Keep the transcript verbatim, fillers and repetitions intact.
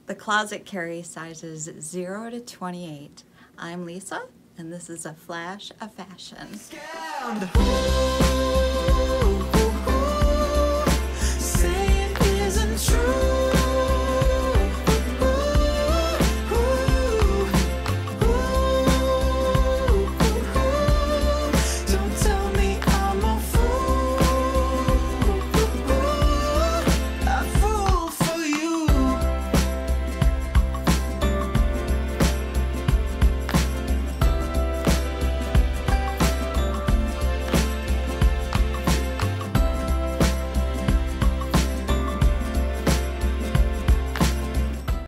The closet carries sizes zero to twenty-eight. I'm Lisa, and this is a flash of fashion.